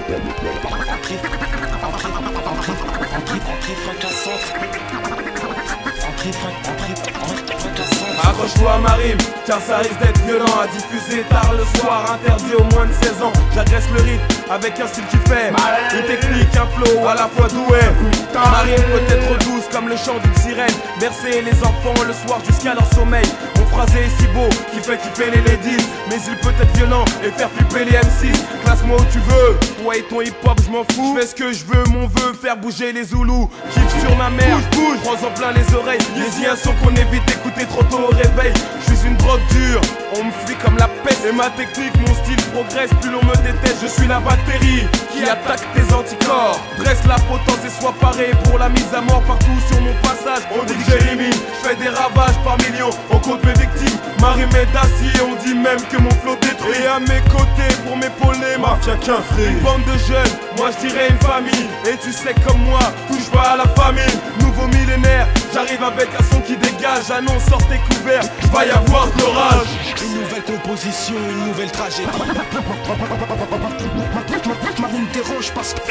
Accroche-toi à ma rime, car ça risque d'être violent. À diffuser tard le soir, interdit aux moins de 16 ans. J'agresse le rythme avec un style qui fait une technique, un flow à la fois doué. Ma rime peut être douce comme le chant d'une sirène, bercer les enfants le soir jusqu'à leur sommeil. Mon phrasé est si beau qu'il fait kiffer les ladies, mais il peut être violent et faire flipper les M6. Classe-moi où tu veux, toi et ton hip-hop je m'en fous. Je fais ce que je veux, mon vœu, faire bouger les Zoulous. Kiffe sur ma mère, bouge, prends en plein les oreilles. Les un son qu'on évite d'écouter trop tôt au réveil. Je suis une drogue dure, on me fuit comme la peste. Et ma technique, mon style progresse, plus l'on me déteste. Je suis la bactérie qui attaque tes anticorps. Dresse la potence et sois paré pour la mise à mort partout sur mon passage. On dit que j'élimine, je fais des ravages par millions. On compte mes victimes, ma rime est d'acier. On dit même que mon flow détruit. Et à mes côtés pour m'épauler, mafia qu'un frère. Une bande de jeunes, moi je dirais une famille. Et tu sais comme moi, touche pas à la famille. Nouveau millénaire, j'arrive avec un son qui dégage. Annonce, sortez couvert, va y avoir de l'orage. Une nouvelle composition, une nouvelle tragédie. Ma rime dérange parce que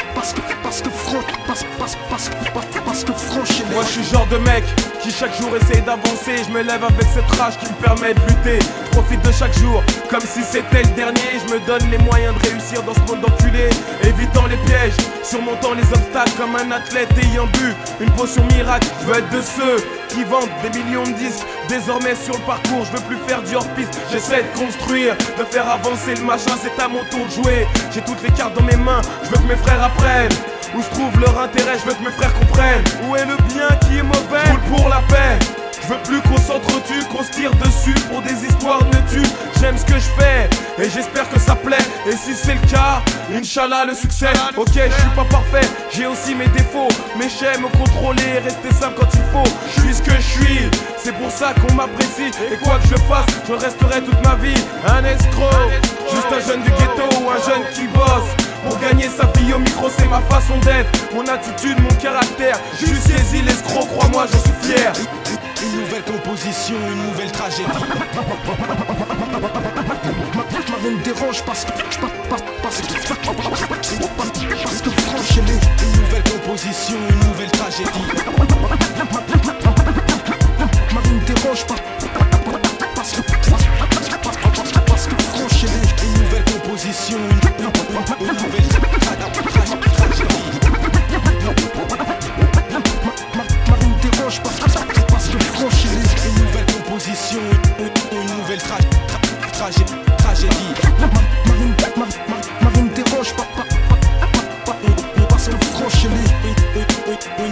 franche. Moi je suis le genre de mec qui chaque jour essaye d'avancer. Je me lève avec cette rage qui me permet de lutter. Je profite de chaque jour comme si c'était le dernier. Je me donne les moyens de réussir dans ce monde d'enculé, évitant les pièges, surmontant les obstacles comme un athlète ayant bu une potion miracle. Je veux être de ceux qui vendent des millions de disques. Désormais sur le parcours, je veux plus faire du hors-piste. J'essaie de construire, de faire avancer le machin. C'est à mon tour de jouer, j'ai toutes les cartes dans mes mains. Je veux que mes frères apprennent où se trouve leur intérêt, je veux que mes frères comprennent où est le bien qui est mauvais. Je roule pour la paix, je veux plus qu'on s'entretue, qu'on se tire dessus pour des histoires de tue. J'aime ce que je fais et j'espère que ça plaît. Et si c'est le cas, Inch'Allah le succès. Ok, je suis pas parfait, j'ai aussi mes défauts, mais j'aime me contrôler, rester simple quand il faut. Je suis ce que je suis, c'est pour ça qu'on m'apprécie. Et quoi que je fasse, je resterai toute ma vie un escroc, juste un jeune du ghetto ou un jeune qui bosse pour gagner sa vie au micro. C'est ma façon d'être, mon attitude, mon caractère. Juste saisi l'escroc, crois-moi, je suis fier. Une nouvelle composition, une nouvelle tragédie. Ma rime dérange parce que franche. Une nouvelle composition, une nouvelle tragédie. Ma rime dérange parce que franche. Une nouvelle composition, une nouvelle tragédie. Ma rime dérange parce que franche. Une nouvelle composition, une nouvelle tragédie. Ma rime dérange parce que franche. Une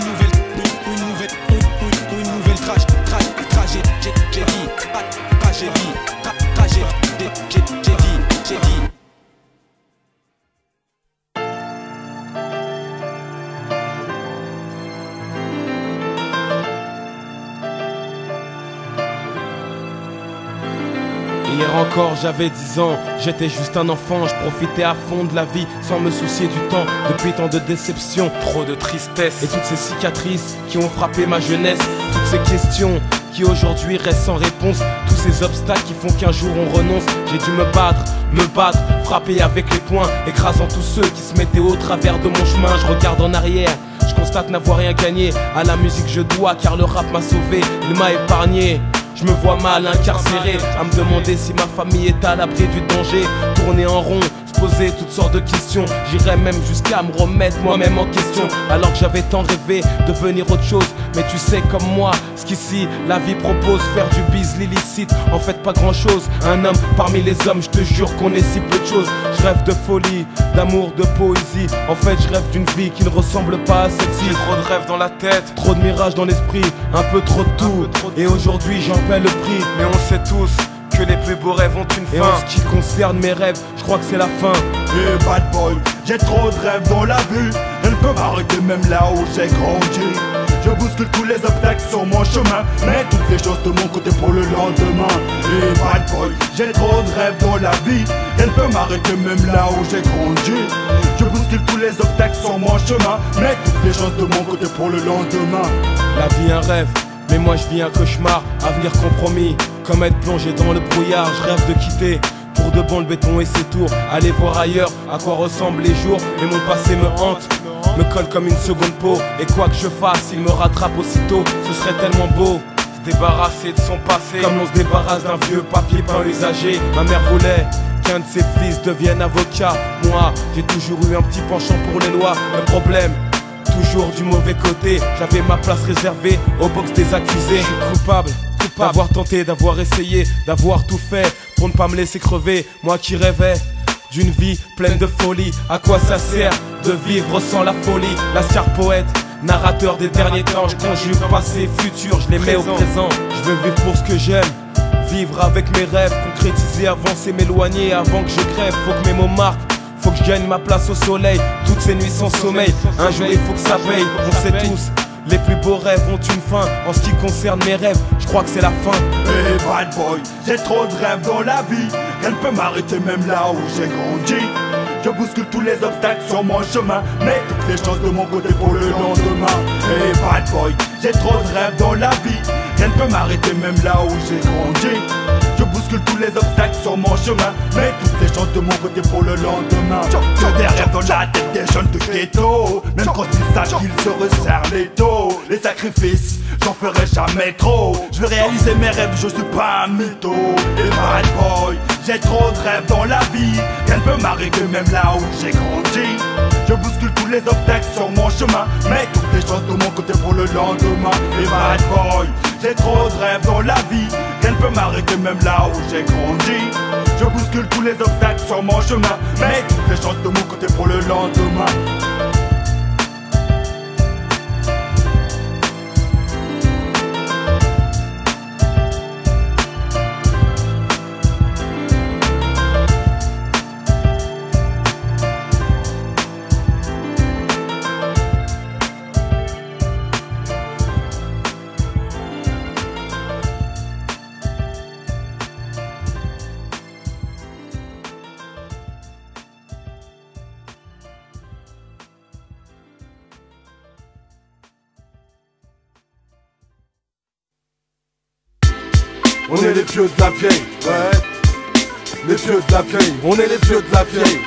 nouvelle tragédie. Hier encore j'avais 10 ans, j'étais juste un enfant, je profitais à fond de la vie sans me soucier du temps. Depuis tant de déceptions, trop de tristesse et toutes ces cicatrices qui ont frappé ma jeunesse. Toutes ces questions qui aujourd'hui restent sans réponse. Tous ces obstacles qui font qu'un jour on renonce. J'ai dû me battre, frapper avec les poings, écrasant tous ceux qui se mettaient au travers de mon chemin. Je regarde en arrière, je constate n'avoir rien gagné. À la musique je dois car le rap m'a sauvé, il m'a épargné. Je me vois mal incarcéré, à me demander si ma famille est à l'abri du danger. Tourner en rond, se poser toutes sortes de questions. J'irais même jusqu'à me remettre moi-même en question. Alors que j'avais tant rêvé de devenir autre chose. Mais tu sais comme moi, ce qu'ici la vie propose. Faire du bise l'illicite, en fait pas grand chose. Un homme parmi les hommes, je te jure qu'on est si peu de choses. Je rêve de folie, d'amour, de poésie. En fait je rêve d'une vie qui ne ressemble pas à celle-ci. J'ai trop de rêves dans la tête, trop de mirages dans l'esprit, un peu trop de tout. Et aujourd'hui j'en paie le prix. Mais on sait tous que les plus beaux rêves ont une fin. Et en ce qui concerne mes rêves, je crois que c'est la fin. Hey bad boy, j'ai trop de rêves dans la vue. Elle ne peut m'arrêter même là où j'ai grandi. Je bouscule tous les obstacles sur mon chemin, mets toutes les choses de mon côté pour le lendemain. Hey bad boy, j'ai trop de rêves dans la vie. Elle ne peut m'arrêter même là où j'ai grandi. Je bouscule tous les obstacles sur mon chemin, mets toutes les choses de mon côté pour le lendemain. La vie un rêve, mais moi je vis un cauchemar. Avenir compromis, comme être plongé dans le brouillard. Je rêve de quitter pour de bon le béton et ses tours. Allez voir ailleurs à quoi ressemblent les jours. Mais mon passé me hante, me colle comme une seconde peau. Et quoi que je fasse, il me rattrape aussitôt. Ce serait tellement beau, se débarrasser de son passé, comme on se débarrasse d'un vieux papier peint usagé. Ma mère voulait qu'un de ses fils devienne avocat. Moi, j'ai toujours eu un petit penchant pour les lois. Le problème, toujours du mauvais côté. J'avais ma place réservée au box des accusés. Je suis coupable d'avoir tenté, d'avoir essayé, d'avoir tout fait pour ne pas me laisser crever. Moi qui rêvais d'une vie pleine de folie. À quoi ça sert de vivre sans la folie? Lascar poète, narrateur des derniers temps. Je conjugue passé, futur, je les mets au présent. Je veux vivre pour ce que j'aime, vivre avec mes rêves, concrétiser, avancer, m'éloigner avant que je crève. Faut que mes mots marquent, faut que je gagne ma place au soleil. Toutes ces nuits sans sommeil, un jour il faut que ça paye. On sait tous, les plus beaux rêves ont une fin. En ce qui concerne mes rêves, je crois que c'est la fin. Hey bad boy, j'ai trop de rêves dans la vie. Rien ne peut m'arrêter même là où j'ai grandi. Je bouscule tous les obstacles sur mon chemin, mets toutes les chances de mon côté pour le lendemain. Hey bad boy, j'ai trop de rêves dans la vie. Rien ne peut m'arrêter même là où j'ai grandi. Je bouscule tous les obstacles sur mon chemin, mets toutes les chances de mon côté pour le lendemain. Que des rêves dans la tête des jeunes de ghetto. Même quand ils savent qu'ils se resserrent les dos. Les sacrifices, j'en ferai jamais trop. Je veux réaliser mes rêves, je suis pas un mytho. Et bad boy, j'ai trop de rêves dans la vie. Rien ne peut m'arrêter même là où j'ai grandi. Je bouscule tous les obstacles sur mon chemin, mets toutes les chances de mon côté pour le lendemain. Et bad boy, j'ai trop de rêves dans la vie. Rien ne peut m'arrêter même là où j'ai grandi. Je bouscule tous les obstacles sur mon chemin, mets toutes les chances de mon côté pour le lendemain. On est les vieux de la vieille, ouais. Les vieux de la vieille, on est les vieux de la vieille.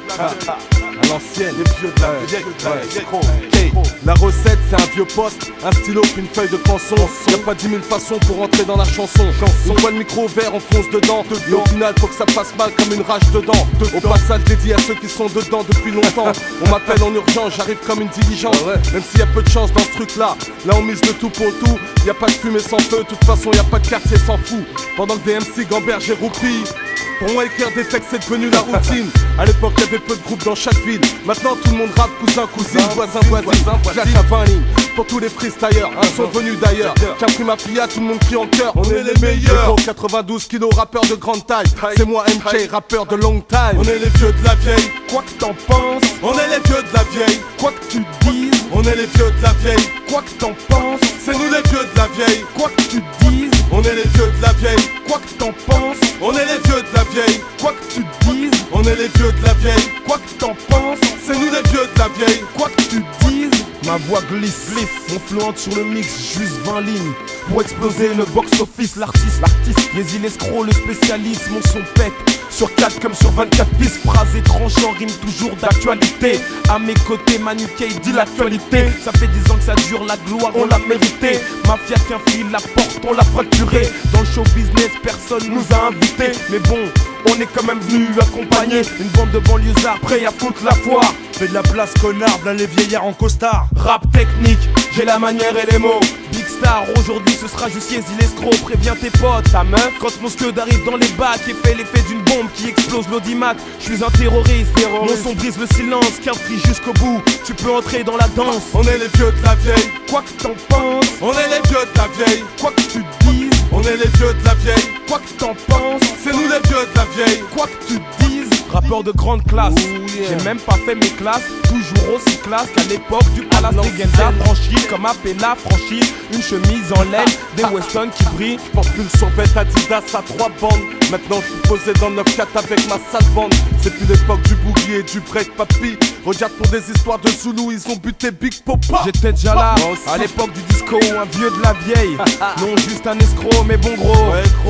À l'ancienne, les vieux de la vieille, ouais. La recette c'est un vieux poste, un stylo puis une feuille de canson. Y'a pas 10 000 façons pour entrer dans la chanson. Une fois le micro ouvert, on fonce dedans. Et au final faut que ça fasse mal comme une rage dedans. Au passage dédié à ceux qui sont dedans depuis longtemps. On m'appelle en urgence, j'arrive comme une diligence. Même s'il y a peu de chance dans ce truc là. Là on mise le tout pour le tout. Y'a pas de fumée sans feu, de toute façon y'a pas de quartier sans fou. Pendant que des MC gamberges et roupies. Pour moi écrire des textes c'est devenu la routine. À l'époque y'avait peu de groupes dans chaque ville. Maintenant tout le monde rappe cousin, cousine, voisin, voisine. Claque à 20 lignes pour tous les freestyles. Un son venu d'ailleurs. J'ai pris ma fille à tout le monde crie en cœur. On est les meilleurs. 92 kilos, rappeur de grande taille. C'est moi MK, rappeur de long time. On est les vieux de la vieille, quoi que t'en penses. On est les vieux de la vieille, quoi que tu dises. On est les vieux de la vieille, quoi que t'en penses. C'est nous les vieux de la vieille, quoi que tu dises. On est les vieux de la vieille, quoi que t'en penses. On est les vieux de la vieille, quoi que tu dises. On est les vieux de la vieille, quoi que t'en penses. C'est nous les vieux de la vieille, quoi que tu dises. Ma voix glisse, mon fluente sur le mix, juste 20 lignes. Pour exploser le box-office, l'artiste, Yézi l'escroc, le spécialiste, mon son pète. Sur 4 comme sur 24 pistes, phrases étranges en rime toujours d'actualité. À mes côtés, Manu K dit l'actualité. Ça fait 10 ans que ça dure, la gloire on l'a mérité. Mafia qu'un fil, la porte on l'a fracturé. Dans le show business, personne nous a invités. Mais bon, on est quand même venu accompagner une bande de banlieusards prêts à foutre la foire. Fais de la place connard, v'là les vieillards en costard. Rap technique, j'ai la manière et les mots. Big star, aujourd'hui ce sera juste Yézi l'escroc. Préviens tes potes, ta meuf. Quand mon scud arrive dans les bacs et fait l'effet d'une bombe qui explose l'audimat. Je suis un terroriste, mon son brise le silence, qu'un crie jusqu'au bout. Tu peux entrer dans la danse. On est les vieux de la vieille, quoi que t'en penses. on est les vieux de la vieille, Quoi que tu dises, on est les vieux de la vieille, quoi que t'en penses. c'est nous les vieux de la vieille. Quoi que tu dises, rappeur de grande classe. J'ai même pas fait mes classes, toujours aussi classe qu'à l'époque du Palace des Genza. Franchi comme Appella, franchi une chemise en laine, des Weston qui brillent. Je porte plus le survêt Adidas à 3 bandes. Maintenant je suis posé dans 9-4 avec ma sale bande. C'est plus l'époque du boogie et du break papy. Regarde pour des histoires de Zoulou, ils ont buté Big Popa. J'étais déjà là, à l'époque du disco, un vieux de la vieille. Non juste un escroc mais bon gros. Ouais gros,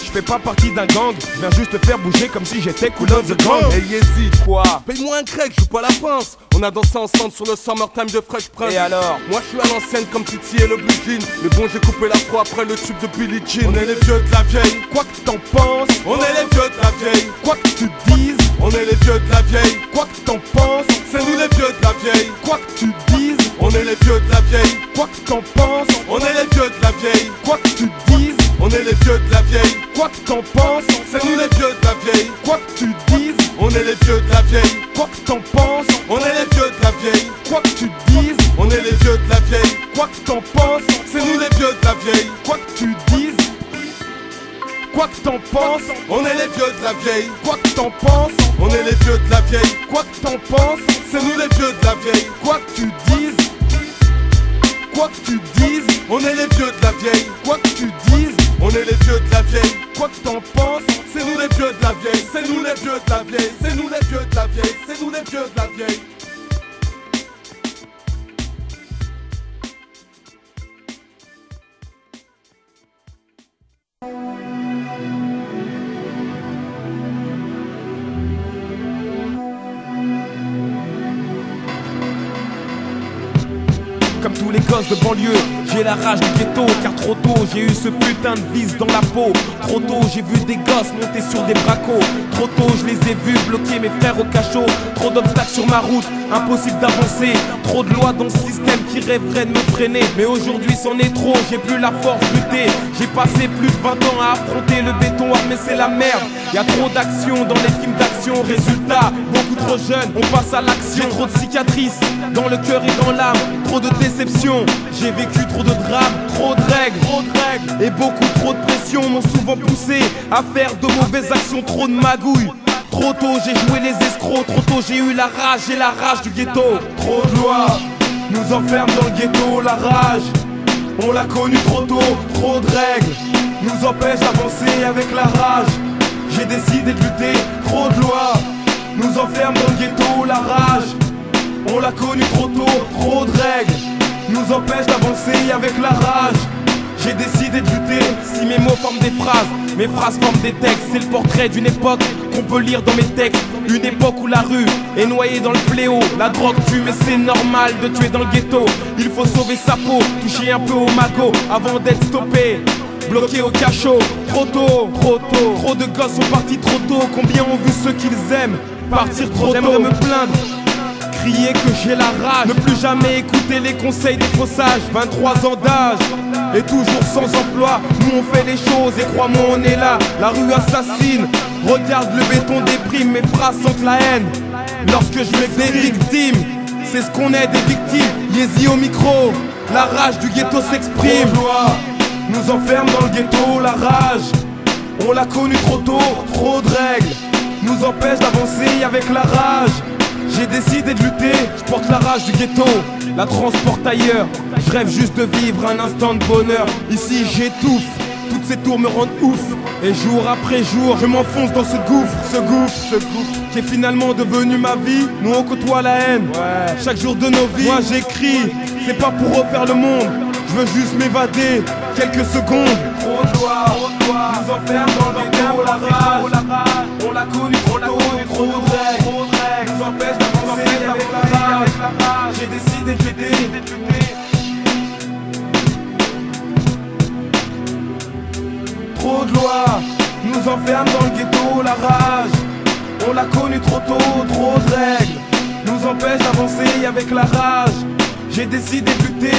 je fais pas partie d'un gang, je viens juste te faire bouger comme si j'étais Kool on the Gang. Hey Yezid, quoi? Paye-moi un grec, je joue pas la pince. On a dansé ensemble sur le Summertime de Fresh Prince. Et alors? Moi je suis à l'ancienne comme Titi et le Blue Jean. Mais bon, j'ai coupé la foi après le tube de Billie Jean. On est les vieux de la vieille, Quoi que t'en penses, on est les vieux de la vieille. quoi que tu dises, On est les vieux de la vieille, quoi que t'en penses, c'est nous les vieux de la vieille. quoi que tu dises, On est les vieux de la vieille, quoi que t'en penses, on est les vieux de la vieille. quoi que tu dises, On est les vieux de la vieille, quoi que t'en penses, c'est nous les vieux de la vieille. quoi que tu dises, On est les vieux de la vieille, quoi que t'en penses, on est les vieux de la vieille. quoi que tu dises, On est les vieux de la vieille, quoi que t'en penses, c'est nous les vieux de la vieille. quoi que tu dises, quoi que t'en penses, On est les vieux de la vieille, quoi que t'en penses, on est les vieux de la vieille. quoi que t'en penses, C'est nous les vieux de la vieille, quoi que tu dises, quoi que tu dises, on est les vieux de la vieille. quoi que tu dises, On est les vieux de la vieille, quoi que t'en penses, c'est nous les vieux de la vieille. C'est nous les vieux de la vieille, c'est nous les vieux de la vieille, c'est nous les vieux de la vieille. Comme tous les gosses de banlieue, j'ai la rage du ghetto. Car trop tôt j'ai eu ce putain de vice dans la peau. Trop tôt j'ai vu des gosses monter sur des bracos. Trop tôt je les ai vus bloquer mes frères au cachot. Trop d'obstacles sur ma route, impossible d'avancer. Trop de lois dans le système qui rêveraient de me freiner. Mais aujourd'hui c'en est trop, j'ai plus la force de lutter. J'ai passé plus de 20 ans à affronter le béton armé, c'est la merde. Y'a trop d'action dans les films d'action. Résultat, beaucoup trop jeunes, on passe à l'action. J'ai trop de cicatrices dans le cœur et dans l'âme. Trop de déceptions, j'ai vécu trop de drames. Trop de règles, et beaucoup trop de pression m'ont souvent poussé à faire de mauvaises actions. Trop de magouilles. Trop tôt j'ai joué les escrocs. Trop tôt j'ai eu la rage, j'ai la rage du ghetto. Trop de lois nous enferment dans le ghetto. La rage, on l'a connue trop tôt. Trop de règles nous empêchent d'avancer avec la rage. J'ai décidé de lutter. Trop de lois nous enferment dans le ghetto. La rage, on l'a connue trop tôt. Trop de règles nous empêchent d'avancer avec la rage. J'ai décidé de lutter. Si mes mots forment des phrases, mes phrases forment des textes. C'est le portrait d'une époque qu'on peut lire dans mes textes. Une époque où la rue est noyée dans le fléau. La drogue tue mais c'est normal de tuer dans le ghetto. Il faut sauver sa peau, toucher un peu au magot avant d'être stoppé, bloqué au cachot. Trop tôt, trop de gosses sont partis trop tôt. Combien ont vu ceux qu'ils aiment partir trop tôt. J'aimerais me plaindre, crier que j'ai la rage, ne plus jamais écouter les conseils des faux sages. 23 ans d'âge et toujours sans emploi. Nous on fait les choses et crois-moi on est là. La rue assassine, regarde le béton déprime. Mes phrases sentent la haine lorsque je mets des victimes. C'est ce qu'on est, des victimes. Yézi au micro, la rage du ghetto s'exprime. Nous enferme dans le ghetto, la rage, on l'a connue trop tôt. Trop de règles nous empêchent d'avancer avec la rage. J'ai décidé de lutter, je porte la rage du ghetto, la transporte ailleurs. Je rêve juste de vivre un instant de bonheur. Ici j'étouffe, toutes ces tours me rendent ouf. Et jour après jour, je m'enfonce dans ce gouffre qui est finalement devenu ma vie. Nous on côtoie la haine, chaque jour de nos vies. Moi j'écris, c'est pas pour refaire le monde, je veux juste m'évader quelques secondes. Trop de lois nous enferme dans le ghetto. La rage, on l'a connue trop tôt. Trop de règles nous empêchent d'avancer avec la rage. J'ai décidé de lutter. Trop de lois nous enferment dans le ghetto. La rage, on l'a connue trop tôt. Trop de règles nous empêchent d'avancer avec la rage. J'ai décidé de lutter.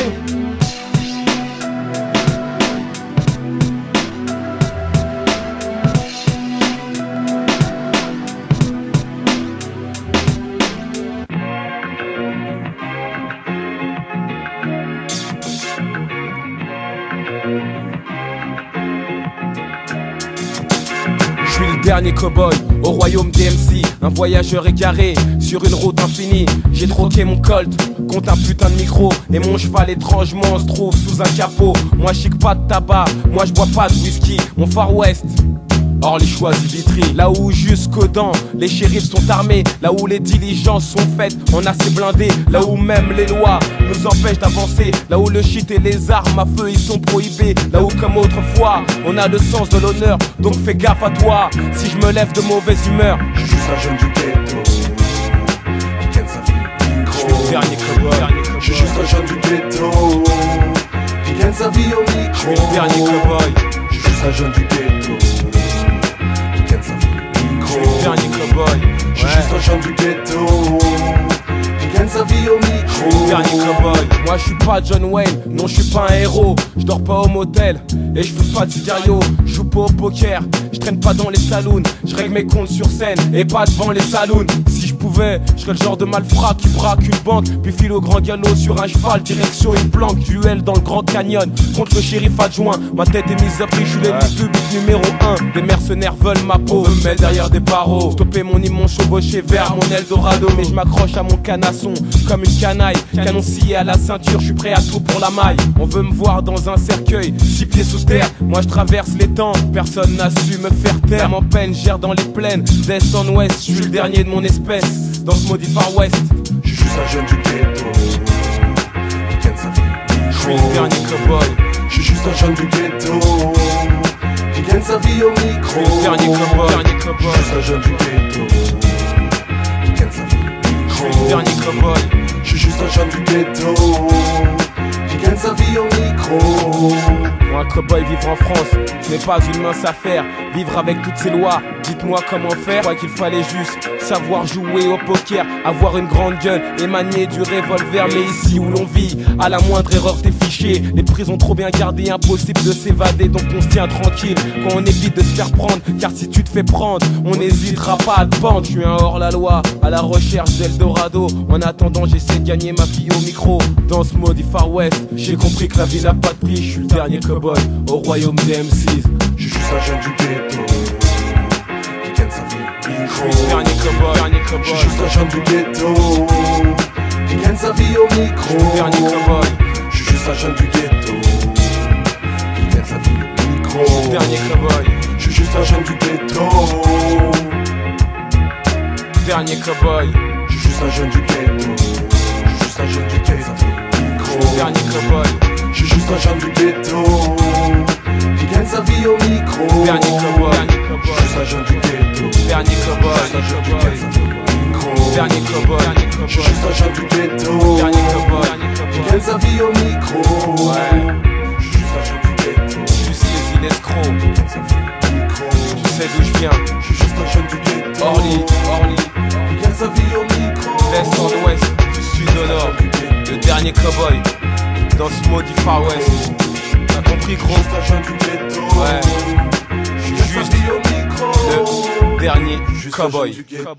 Je suis le dernier cow-boy au royaume DMC, un voyageur égaré sur une route infinie. J'ai troqué mon Colt contre un putain de micro, et mon cheval étrangement se trouve sous un capot. Moi je chic pas de tabac, moi je bois pas de whisky. Mon Far West Orly choisit Vitry. Là où jusqu'aux dents les shérifs sont armés, là où les diligences sont faites en assez blindés, là où même les lois nous empêchent d'avancer, là où le shit et les armes à feu ils sont prohibés, là où comme autrefois on a le sens de l'honneur. Donc fais gaffe à toi si je me lève de mauvaise humeur. Je suis juste un jeune du ghetto qui gagne sa vie au micro. Je suis le dernier cowboy. Je suis juste un jeune du ghetto qui gagne sa vie au micro. Je suis le dernier cowboy. Je suis juste un jeune du ghetto qui gagne sa vie au micro. Je suis le dernier cowboy. Je suis juste un jeune du ghetto qui gagne sa vie au micro. Dernier cowboy. Moi je suis pas John Wayne, non je suis pas un héros. Je dors pas au motel et je fais pas de cigario. Je joue pas au poker, je traîne pas dans les saloons. Je règle mes comptes sur scène et pas devant les saloons. Si je pouvais, je serais le genre de malfrat qui braque une banque puis file au grand galop sur un cheval, direction une planque. Duel dans le Grand Canyon contre le shérif adjoint. Ma tête est mise à prix, je suis l'ennemi public numéro 1. Des mercenaires veulent ma peau, me mettre derrière des barreaux. Stopper mon immense chevauché vers mon Eldorado. Mais je m'accroche à mon canasson comme une canaille. Canon scié à la ceinture, je suis prêt à tout pour la maille. On veut me voir dans un cercueil, 6 pieds sous terre. Moi je traverse les temps, personne n'a su me faire taire. Mon peine gère dans les plaines, d'est en ouest. Je suis le dernier de mon espèce, dans ce maudit Far West. Je suis juste un jeune du ghetto qui gagne sa vie au micro. Je suis le dernier cowboy. Je suis juste un jeune du ghetto qui gagne sa vie au micro. Je suis le dernier cowboy. Je suis juste un jeune du ghetto qui gagne sa vie au micro. Je suis le dernier cowboy. Je suis juste un jeune du ghetto qui gagne sa vie au micro. Pour un cowboy vivre en France, ce n'est pas une mince affaire. Vivre avec toutes ces lois, dites-moi comment faire. Je crois qu'il fallait juste savoir jouer au poker, avoir une grande gueule et manier du revolver. Mais ici où l'on vit, à la moindre erreur t'es fiché. Les prisons trop bien gardées, impossible de s'évader. Donc on se tient tranquille quand on évite de se faire prendre. Car si tu te fais prendre, on n'hésitera pas à te pendre. Je suis un hors-la-loi, à la recherche d'Eldorado. En attendant j'essaie de gagner ma vie au micro. Dans ce maudit Far West, j'ai compris que la vie n'a pas de prix. Je suis le dernier cowboy au royaume des M6. Je suis juste un jeune du ghetto qui gagne sa vie au micro. Je suis le dernier cowboy. Je suis juste un jeune du ghetto qui gagne sa vie au micro. Je suis le dernier cowboy. Je suis juste un jeune du ghetto qui gagne sa vie au micro. Je suis le dernier cowboy. Je suis juste un jeune du ghetto. Dernier cowboy. Je suis juste un jeune du ghetto. Je suis juste un jeune du ghetto. Je suis le dernier cowboy. Je suis juste un jeune du ghetto qui gagne sa vie au micro. Dernier cowboy. Je suis juste un jeune du ghetto. Dernier cowboy. Dernier cowboy. Je suis juste un jeune du ghetto Dernier cowboy. qui gagne sa vie au micro. Ouais. Je suis juste un jeune du ghetto Juste les îles escrocs. qui gagne sa vie au micro. Tu sais d'où je viens. Je suis juste un jeune du ghetto Orly, qui gagne sa vie au micro. l'est en ouest, du sud au nord. Le dernier cowboy dans ce maudit Far West. T'as compris gros? Juste un jeune du ghetto. Ouais. Je suis juste le dernier cowboy. Du ghetto.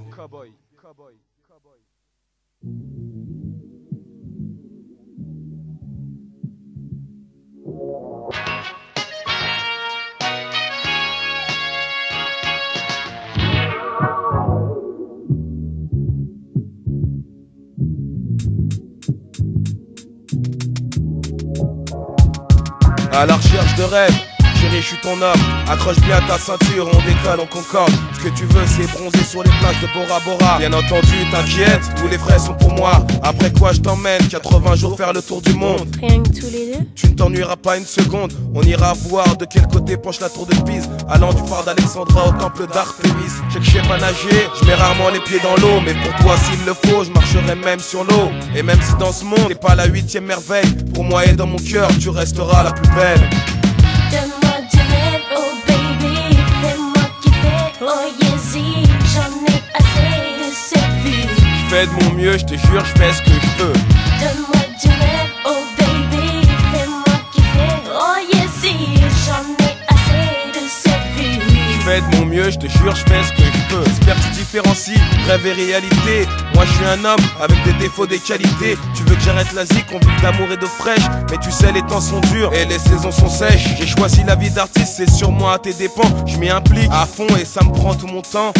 À la recherche de rêves, chérie, je suis ton homme. Accroche bien ta ceinture, on décolle, on concorde. Ce que tu veux, c'est bronzer sur les plages de Bora Bora. Bien entendu, t'inquiète, tous les frais sont pour moi. Après quoi, je t'emmène 80 jours faire le tour du monde. Rien que tous les deux. Tu ne t'ennuieras pas une seconde. On ira voir de quel côté penche la tour de Pise. Allant du phare d'Alexandra au temple d'Artémis. Je sais que je sais pas nager, je mets rarement les pieds dans l'eau. Mais pour toi, s'il le faut, je marcherai même sur l'eau. Et même si dans ce monde, t'es pas la 8e merveille, pour moi et dans mon cœur, tu resteras la plus belle. Donne-moi du rêve, oh baby. Fais-moi kiffer, oh yes, j'en ai assez de cette vie. Je fais de mon mieux, je te jure, je fais ce que je peux. Donne-moi du rêve, oh baby. Fais-moi kiffer, oh yes, j'en ai assez de cette vie. Je fais de mon mieux, je te jure, je fais ce que je peux. J'espère que tu différencies rêve et réalité. Moi je suis un homme avec des défauts, des qualités. Tu veux que j'arrête l'Asie, qu'on vive d'amour et d'eau fraîche. Mais tu sais, les temps sont durs et les saisons sont sèches. J'ai choisi la vie d'artiste, c'est sur moi à tes dépens. Je m'y implique à fond et ça me prend tout mon temps.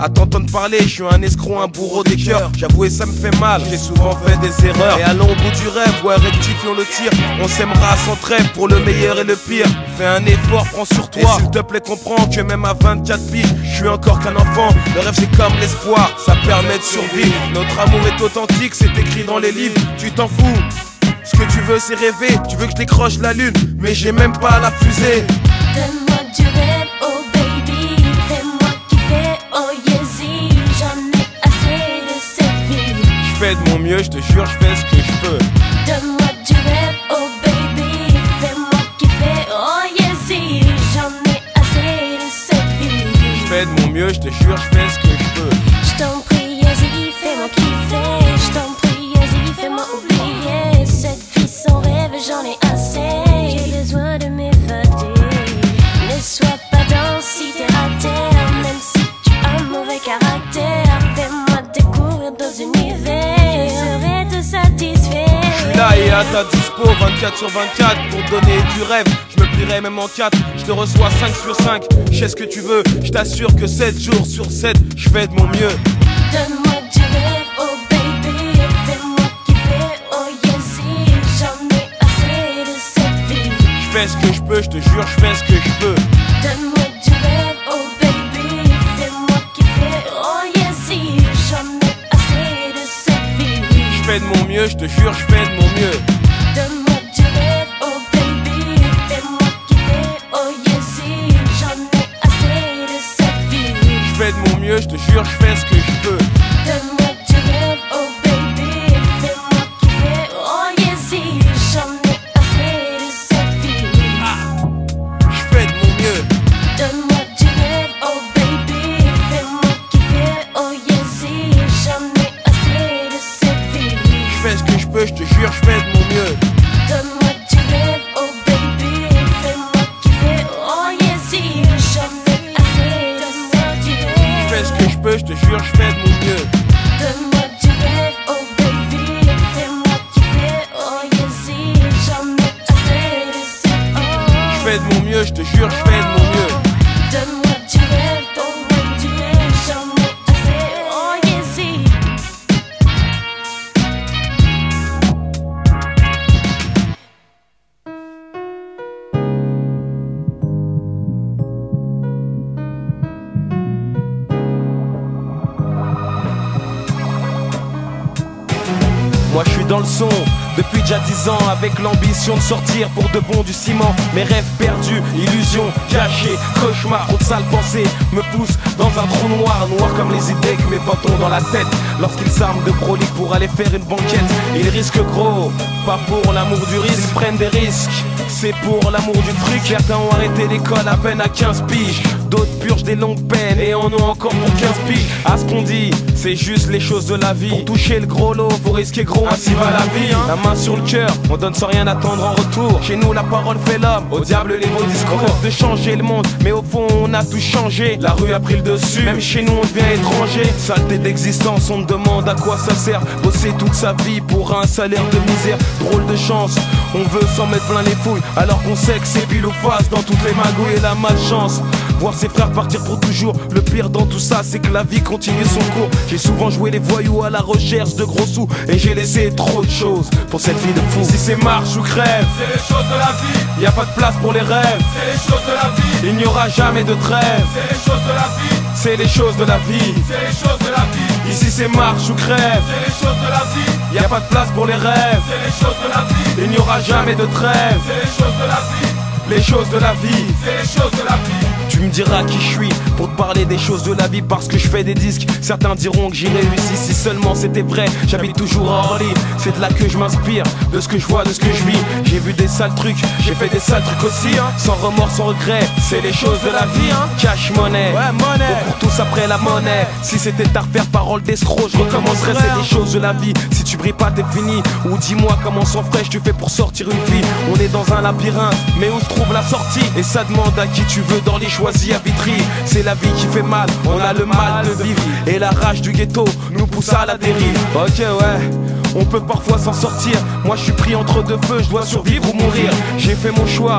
À t'entendre parler, je suis un escroc, un bourreau des cœurs. J'avoue, ça me fait mal, j'ai souvent fait des erreurs. Et allons au bout du rêve, ouais, rectifions le tir. On s'aimera sans trêve pour le meilleur et le pire. Fais un effort, prends sur toi. Et s'il te plaît, comprends que même à 24 piges, je suis encore qu'un enfant. Le rêve, c'est comme l'espoir, ça permet de survivre. Notre amour est authentique, c'est écrit dans les livres. Tu t'en fous. Ce que tu veux, c'est rêver. Tu veux que je décroche la lune, mais j'ai même pas la fusée. Donne-moi du rêve, oh baby. Fais-moi kiffer, oh yes-y. J'en ai assez de cette vie. Je fais de mon mieux, je te jure, je fais ce que je peux. Donne-moi du rêve, oh baby. Fais-moi kiffer, oh yes-y. J'en ai assez de cette vie. Je fais de mon mieux, je te jure, je fais ce que je peux. Je t'en prie, vas-y, fais-moi kiffer. Je t'en prie, vas-y, fais-moi oublier. Cette vie sans rêve, j'en ai assez. J'ai besoin de m'évader. Ne sois pas dans si terre à terre. Même si tu as un mauvais caractère, fais-moi découvrir d'autres univers. Je saurais te satisfaire. Je suis là et à ta dispo 24 sur 24 pour donner du rêve. Je me plierai même en 4, je te reçois 5 sur 5. Je sais ce que tu veux, je t'assure que 7 jours sur 7, je fais de mon mieux. Donne-moi du rêve, oh baby. Fais-moi kiffer, oh yes-y. J'en ai assez de cette vie. Je fais ce que je peux, je te jure, je fais ce que je peux. Donne-moi du rêve, oh baby. Fais-moi kiffer, oh yes-y. J'en ai assez de cette vie. Je fais de mon mieux, je te jure, je fais de mon mieux. Donne-moi du rêve, oh baby. Fais-moi kiffer, oh yes-y. J'en ai assez de cette vie. Je fais de mon mieux, je te jure, je fais ce que je peux. Donne-moi du rêve, oh baby. Fais-moi kiffer, oh yes-y. J'en ai assez de cette vie. Je fais de mon mieux. Donne-moi du rêve, oh baby. Fais-moi kiffer, oh yes-y. J'en ai assez de cette vie. Je fais ce que je peux, je te jure, je fais de mon mieux. Donne-moi du rêve, oh baby. Fais-moi kiffer, oh yes-y. J'en ai assez de cette vie. Je fais ce que je peux, je te jure, je fais de mon mieux. Donne-moi du rêve, oh baby. Fais-moi kiffer, oh yes-y. J'en ai assez de cette vie. Je fais de mon mieux, je te jure, je fais de mon mieux. Donne-moi du rêve, oh du rêve. J'en ai assez, oh yes-y. Moi je suis dans le son depuis déjà 10 ans, avec l'ambition de sortir pour de bon du ciment. Mes rêves perdus, illusions cachées, cauchemars, trop de sales pensées me poussent dans un trou noir, noir comme les idées que mes potes ont dans la tête. Lorsqu'ils s'arment de broliques pour aller faire une banquette, ils risquent gros, pas pour l'amour du risque, ils prennent des risques, c'est pour l'amour du fric. Certains ont arrêté l'école à peine à 15 piges, d'autres purgent des longues peines et en ont encore pour 15 piges. À ce qu'on dit, c'est juste les choses de la vie. Pour toucher le gros lot, faut risquer gros, ainsi va la vie. La main sur le cœur, on donne sans rien attendre en retour. Chez nous la parole fait l'homme, au diable les beaux discours. On rêve de changer le monde, mais au fond on a tout changé. La rue a pris le dessus, même chez nous on devient étranger. Saleté d'existence, on me demande à quoi ça sert. Bosser toute sa vie pour un salaire de misère. Drôle de chance, on veut s'en mettre plein les fouilles, alors qu'on sait que c'est pile ou face dans toutes les magouilles. Et la malchance, voir ses frères partir pour toujours. Le pire dans tout ça, c'est que la vie continue son cours. J'ai souvent joué les voyous à la recherche de gros sous, et j'ai laissé trop de choses pour cette vie de fou. Si c'est marche ou crève, C'est les choses de la vie, y a pas de place pour les rêves. c'est les choses de la vie, Il n'y aura jamais de trêve. c'est les choses de la vie, C'est les choses de la vie. c'est les choses de la vie, Ici c'est marche ou crève. c'est les choses de la vie, Y a pas de place pour les rêves. c'est les choses de la vie, Il n'y aura jamais de trêve. c'est les choses de la vie, Les choses de la vie. c'est les choses de la vie. Tu me diras qui je suis pour te parler des choses de la vie, parce que je fais des disques. Certains diront que j'y réussis, si seulement c'était vrai. J'habite toujours à Orly, c'est de là que je m'inspire, de ce que je vois, de ce que je vis. J'ai vu des sales trucs, j'ai fait des sales trucs aussi, hein. Sans remords, sans regret, c'est les choses de la vie, hein. Cash money, ouais, money. Pour tous après la monnaie. Si c'était à refaire, parole d'escroc, je recommencerais. C'est des choses de la vie, si tu brilles pas t'es fini. Ou dis-moi comment sans fraîche tu fais pour sortir une fille. On est dans un labyrinthe, mais où se trouve la sortie? Et ça demande à qui tu veux, dans les choisis à Vitry. C'est la vie qui fait mal, on a le mal de vivre. Et la rage du ghetto nous pousse à la dérive. Ok ouais, on peut parfois s'en sortir. Moi je suis pris entre deux feux, je dois survivre ou mourir. J'ai fait mon choix,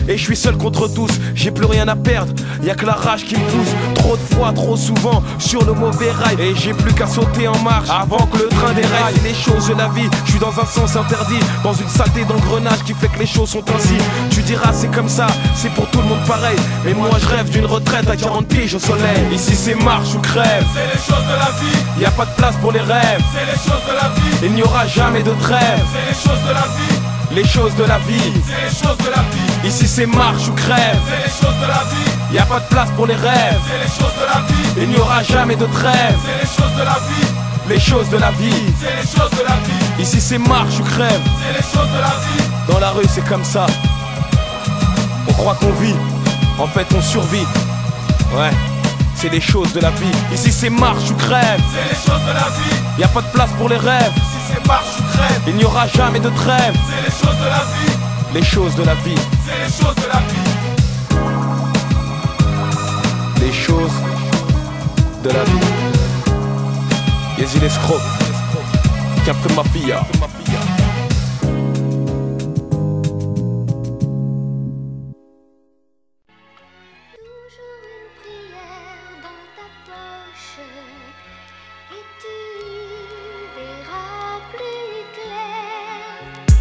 et je suis seul contre tous. J'ai plus rien à perdre, y'a que la rage qui me pousse. Trop de fois, trop souvent, sur le mauvais rail. Et j'ai plus qu'à sauter en marche avant que le train déraille. C'est les choses de la vie, je suis dans un sens interdit, dans une saleté d'engrenage qui fait que les choses sont ainsi. Tu diras c'est comme ça, c'est pour tout le monde pareil. Mais moi je rêve d'une retraite à 40 piges au soleil. Ici c'est marche ou crève, C'est les choses de la vie, y a pas de place pour les rêves. c'est les choses de la vie, Il n'y aura jamais de trêve. c'est les choses de la vie, Les choses de la vie, c'est les choses de la vie, ici c'est marche ou crève. c'est les choses de la vie, Y a pas de place pour les rêves. c'est les choses de la vie, Il n'y aura jamais de trêve. c'est les choses de la vie, Les choses de la vie, c'est les choses de la vie, ici c'est marche ou crève. c'est les choses de la vie, Dans la rue c'est comme ça. On croit qu'on vit, en fait on survit. Ouais, c'est les choses de la vie. Ici c'est marche ou crève. c'est les choses de la vie, Y a pas de place pour les rêves. si c'est marche ou crève, Il n'y aura jamais de trêve. c'est les choses de la vie, Les choses de la vie, c'est les choses de la vie, les choses de la vie. Yezi l'escroc, Captain Mafia. Toujours une prière dans ta poche et tu verras plus clair.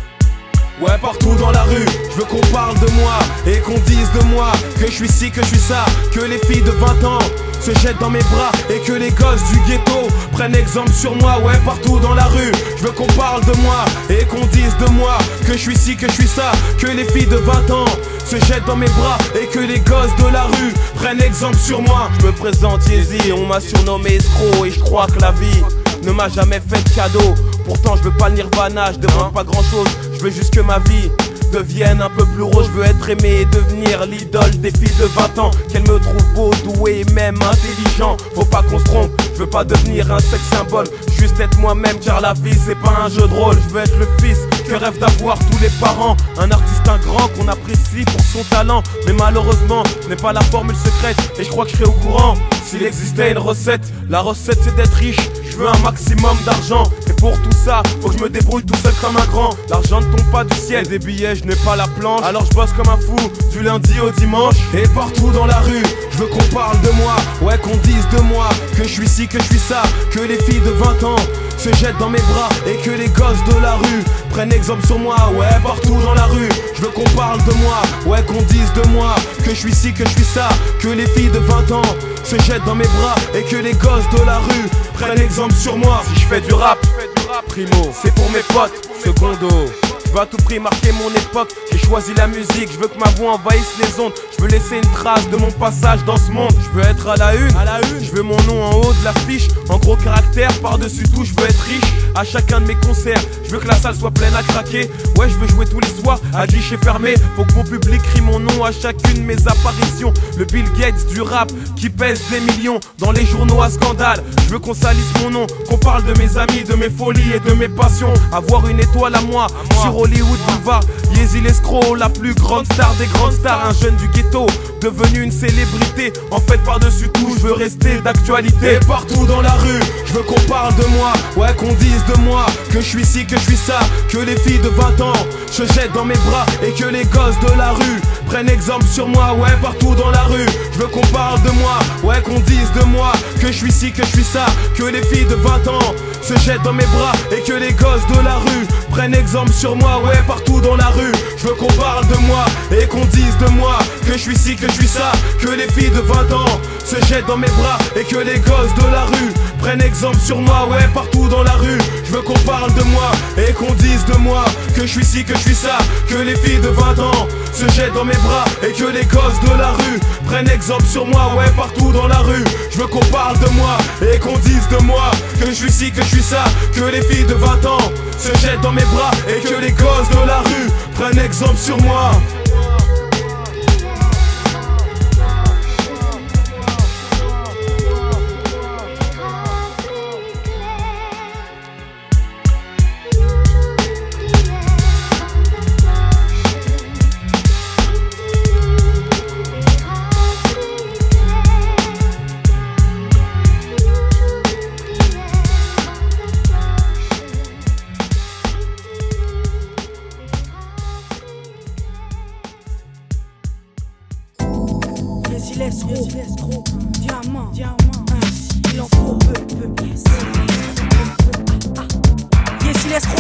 Ouais, partout dans la rue, je veux qu'on parle de moi et qu'on dise de moi que je suis ci, que je suis ça, que les filles de 20 ans se jettent dans mes bras et que les gosses du ghetto prennent exemple sur moi. Ouais, partout dans la rue, je veux qu'on parle de moi et qu'on dise de moi que je suis ci, que je suis ça, que les filles de 20 ans se jettent dans mes bras et que les gosses de la rue prennent exemple sur moi. Je me présente Yezi, on m'a surnommé escroc et je crois que la vie ne m'a jamais fait de cadeau. Pourtant je veux pas le nirvana, je demande pas grand chose, je veux juste que ma vie devienne un peu plus rose. Je veux être aimé et devenir l'idole des filles de 20 ans, qu'elles me trouvent beau, doué et même intelligent. Faut pas qu'on se trompe, je veux pas devenir un sex symbole, juste être moi-même car la vie c'est pas un jeu de rôle. Je veux être le fils que rêvent d'avoir tous les parents, un artiste, un grand qu'on apprécie pour son talent. Mais malheureusement ce n'est pas la formule secrète et je crois que je serai au courant s'il existait une recette. La recette c'est d'être riche, je veux un maximum d'argent. Et pour tout ça, faut que je me débrouille tout seul comme un grand. L'argent ne tombe pas du ciel, des billets je n'ai pas la planche. Alors je bosse comme un fou, du lundi au dimanche. Et partout dans la rue, je veux qu'on parle de moi. Ouais, qu'on dise de moi que je suis ci, que je suis ça, que les filles de 20 ans se jettent dans mes bras et que les gosses de la rue prennent exemple sur moi. Ouais, partout dans la rue, je veux qu'on parle de moi. Ouais, qu'on dise de moi que je suis ci, que je suis ça, que les filles de 20 ans se jettent dans mes bras et que les gosses de la rue prennent exemple sur moi. Si je fais du rap, primo, c'est pour mes potes. Secondo, je veux à tout prix marquer mon époque. J'ai choisi la musique, je veux que ma voix envahisse les ondes. Je veux laisser une trace de mon passage dans ce monde. Je veux être à la une, je veux mon nom en haut de l'affiche. En gros caractère, par-dessus tout, je veux être riche. À chacun de mes concerts, je veux que la salle soit pleine à craquer. Ouais, je veux jouer tous les soirs à guichet fermé. Faut que mon public crie mon nom à chacune de mes apparitions. Le Bill Gates du rap qui pèse des millions dans les journaux à scandale. Je veux qu'on salisse mon nom, qu'on parle de mes amis, de mes folies et de mes passions. Avoir une étoile à moi sur Hollywood Boulevard. Yezi l'escroc, la plus grande star des grandes stars. Un jeune du ghetto, devenu une célébrité. En fait par-dessus tout, je veux rester d'actualité. Et partout dans la rue, je veux qu'on parle de moi. Ouais, qu'on dise de moi que je suis ci, que je suis ça, que les filles de 20 ans se jettent dans mes bras et que les gosses de la rue prennent exemple sur moi. Ouais, partout dans la rue, je veux qu'on parle de moi. Ouais, qu'on dise de moi que je suis ci, que je suis ça, que les filles de 20 ans se jettent dans mes bras et que les gosses de la rue prennent exemple sur moi. Ouais, partout dans la rue, je veux qu'on parle de moi et qu'on dise de moi que je suis ci, que je suis ça, que les filles de 20 ans se jettent dans mes bras et que les gosses de la rue prennent exemple sur moi. Ouais, partout dans la rue, je veux qu'on parle de moi et qu'on dise de moi que je suis ci, que je suis ça, que les filles de 20 ans se jettent dans mes bras et que les gosses de la rue prennent exemple sur moi. Ouais, partout dans la rue, je veux qu'on parle de moi et qu'on dise de moi que je suis ci, que je suis ça, que les filles de 20 ans se jettent dans mes bras et que les gosses de la rue prennent exemple sur moi.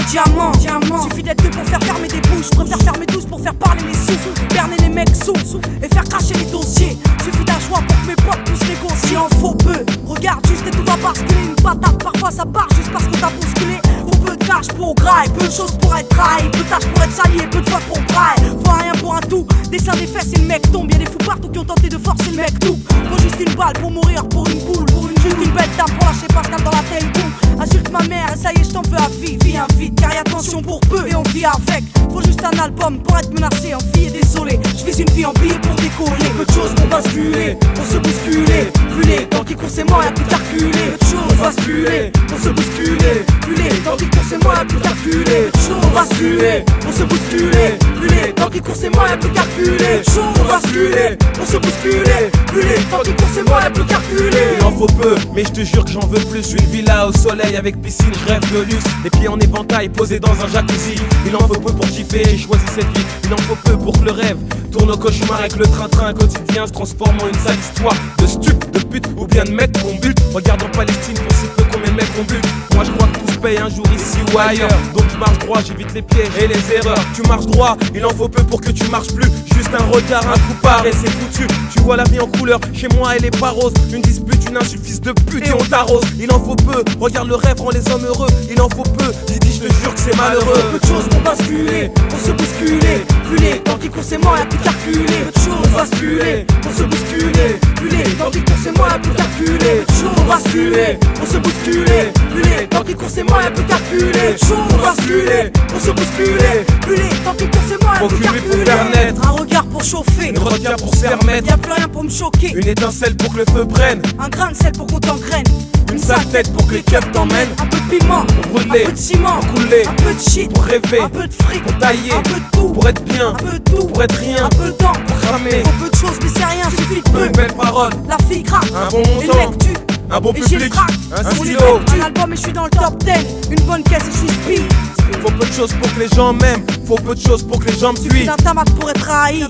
diamant. Suffit d'être deux pour faire fermer des bouches. Je préfère fermer 12 pour faire parler les sous. Berner les mecs sous et faire cracher les dossiers. Suffit d'un choix pour que mes potes puissent négocier. En faut peu, regarde juste et tout va basculer. Une patate parfois ça part juste parce qu'on t'a bousculé. Faut peu de cash pour graille, peu de choses pour être trahi, peu de tâches pour être sali et peu de fois pour braille. Faut rien pour un tout, dessin des fesses et le mec tombe. Y'a des fous partout qui ont tenté de forcer le mec tout. Faut juste une balle pour mourir pour une boule, juste une belle dame pour lâcher Pascal dans la tête. Insulte ma mère et ça y est je t'en veux à vie. Vis invite car y'a tension pour peu et on vit avec. Faut juste un album pour être menacé en fille et désolé. Je vise une vie en billet pour décoller. Peu de choses pour basculer, pour se bousculer. Vu les temps qui courent c'est moi y'a plus calculé. Peu de choses pour basculer, pour se bousculer. Vu les temps qui courent c'est moi y'a plus calculé. Peu de choses pour basculer, pour se bousculer. Vu les temps qui courent c'est moi y'a plus calculé. Peu de choses pour basculer, pour se bousculer. Vu les temps qui courent c'est moi y'a plus calculé. Il en faut peu, mais je te jure que j'en veux plus. Une villa au soleil avec piscine, je rêve de luxe. Les pieds en éventail posés dans un jacuzzi. Il en faut peu pour kiffer, j'ai choisi cette vie. Il en faut peu pour que le rêve tourne au cauchemar avec le train-train quotidien se transforme en une sale histoire de stup, de pute ou bien de mecs qu'on bute. Regarde en Palestine pour si peu combien de mecs on bute. Moi je crois que tout se paye un jour ici ou ailleurs. Donc je marche droit, j'évite les pièges et les erreurs. Tu marches droit, il en faut peu pour que tu marches plus. Juste un regard, un coup part et c'est foutu. Tu vois la vie en couleur, chez moi elle est pas rose. Une dispute, une insulte, fils de pute et on t'arrose. Il en faut peu, regarde le rêve rend les hommes heureux. Il en faut peu, Didi je te jure que c'est malheureux. Peu de choses pour basculer, pour se bousculer. Vu les temps qui courent c'est moi y'a plus calculé. Peu de choses pour basculer, pour se bousculer. Vu les temps qui courent c'est moi y'a plus calculé. Peu de choses pour basculer, pour se bousculer. Vu les temps qui courent c'est moi y'a plus calculé. Peu de choses pour basculer, pour se bousculer. Vu les temps qui courent c'est moi y'a plus calculé. Pour faire naître, un regard pour chauffer, une retière pour se permettre. Y'a plus rien pour me choquer, une étincelle pour que le feu prenne, un grain de sel pour qu'on t'engraine. une sale tête pour que les keufs t'emmènent. Un peu de piment, pour brûler, un peu de ciment, pour couler, un peu de shit, pour rêver, un peu de fric, pour tailler, un peu de tout, pour être bien, un peu de tout, pour être rien, un peu de temps, pour cramer. Faut peu de choses mais c'est rien, suffit de peu. Une belle parole, La fille craque, un bon et le montant, mec tue, un bon et j'ai le public, crack, un on stylo, un album et je suis dans le top 10. Une bonne caisse et je suis speed. Faut peu de choses pour que les gens m'aiment, faut peu de choses pour que les gens me suivent. D'un tamat pour être trahi,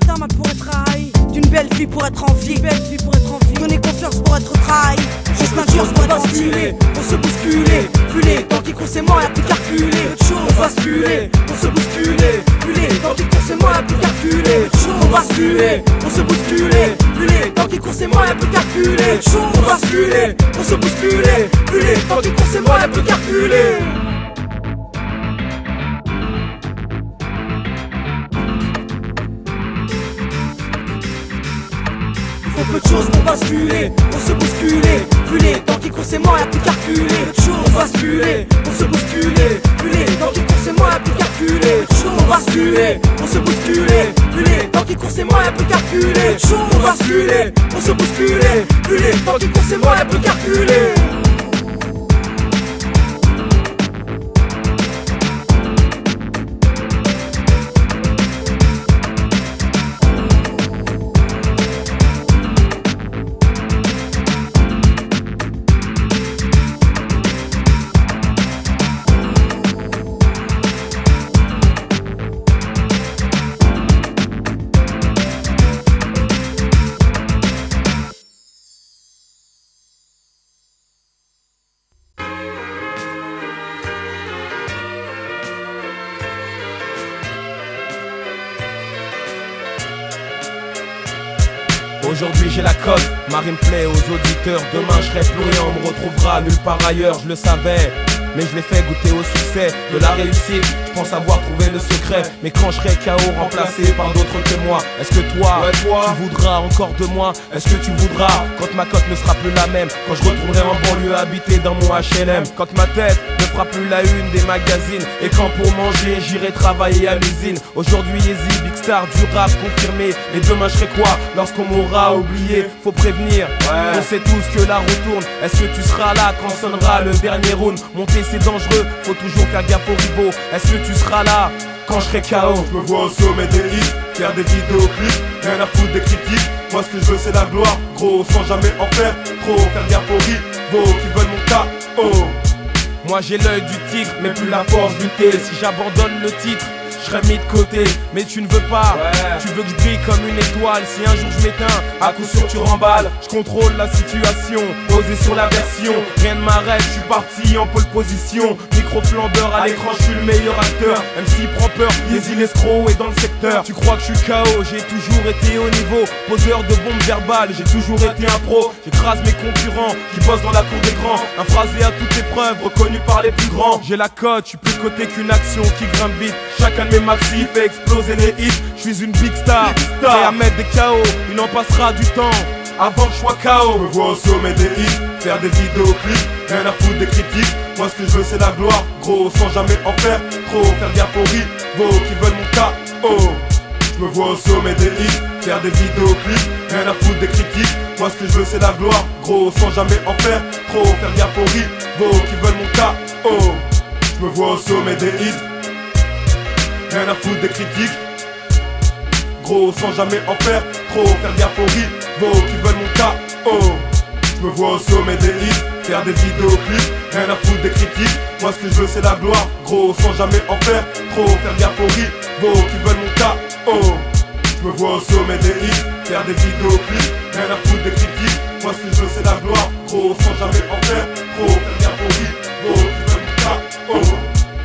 d'une belle vie pour être enviée, donner confiance pour être trahi. Juste un jour pour basculer, pour se bousculer. Vu les temps qui courent c'est moi y'a plus calculé. Peu de choses pour basculer, pour se bousculer. Vu les temps qui courent c'est moi y'a plus calculé. Peu de choses pour basculer, pour se bousculer. Vu les temps qui courent c'est moi y'a plus calculé. Peu de choses pour basculer, pour se bousculer. Vu les temps qui courent c'est moi y'a plus calculé. Peu de choses pour basculer, pour se bousculer. Vu les temps qui courent c'est moi y'a plus calculé. Peu de choses pour basculer, pour se bousculer. Vu les temps qui courent c'est moi y'a plus calculé. Peu de choses pour basculer, pour se bousculer. Vu les temps qui courent c'est moi y'a plus calculé. Peu de choses pour basculer, pour se bousculer. Vu les temps qui courent c'est moi y'a plus calculé. Aujourd'hui j'ai la cote, ma rime plaît aux auditeurs. Demain je serai plus rien, on me retrouvera nulle part ailleurs. Je le savais, mais je l'ai fait goûter au succès de la réussite. Je pense avoir trouvé le secret, mais quand je serai KO remplacé par d'autres que moi, est-ce que toi, tu voudras encore de moi? Est-ce que tu voudras quand ma cote ne sera plus la même? Quand je retournerai en banlieue habiter dans mon HLM, quand ma tête ne fera plus la une des magazines, et quand pour manger j'irai travailler à l'usine. Aujourd'hui Easy, big star du rap confirmé, et demain je serai quoi lorsqu'on m'aura oublié? Faut prévenir, on sait tous que la roue tourne. Est-ce que tu seras là quand sonnera le dernier round? Monter c'est dangereux, faut toujours faire gaffe aux rivaux. Est-ce que tu seras là quand je serai KO? Je me vois au sommet des hits, faire des vidéoclips, rien à foutre des critiques. Moi ce que je veux c'est la gloire, gros, sans jamais en faire trop. Faire gaffe aux rivaux qui veulent mon KO. Moi j'ai l'œil du tigre, mais plus la force du thé. Si j'abandonne le titre, je serais mis de côté, mais tu ne veux pas. Tu veux que je brille comme une étoile. Si un jour je m'éteins, à coup sûr tu remballes. Je contrôle la situation, posé sur la version. Rien ne m'arrête, je suis parti en pole position. Micro flambeur à l'écran, je suis le meilleur acteur. MC prend peur, Yeezy l'escroc est dans le secteur. Tu crois que je suis KO, j'ai toujours été au niveau. Poseur de bombes verbales, j'ai toujours été un pro. J'écrase mes concurrents qui bossent dans la cour des grands. Un phrasé à toutes épreuves, reconnu par les plus grands. J'ai la cote, je suis plus coté qu'une action qui grimpe vite. Chacun de mes maxi fait exploser les hits. Je suis une big star, prêt à mettre des KO. Il en passera du temps avant que je sois KO. Je me vois au sommet des hits, faire des vidéoclips, rien à foutre des critiques. Moi ce que je veux c'est la gloire, gros sans jamais en faire trop. Faire gaffe aux rivaux qui veulent mon KO. Je me vois au sommet des hits, faire des vidéoclips, rien à foutre des critiques. Moi ce que je veux c'est la gloire, gros sans jamais en faire trop. Faire gaffe aux rivaux qui veulent mon KO. Je me vois au sommet des hits, rien à foutre des critiques. Gros sans jamais en faire trop. Faire gaffe aux rivaux qui veulent mon KO. Je me vois au sommet des hits, faire des vidéoclips, rien à foutre des critiques. Moi ce que je veux c'est la gloire, gros sans jamais en faire trop. Faire gaffe aux rivaux qui veulent mon KO. Je me vois au sommet des hits, faire des vidéoclips, rien à foutre des critiques. Moi ce que je veux c'est la gloire, gros sans jamais en faire trop. Faire gaffe aux rivaux qui veulent mon KO.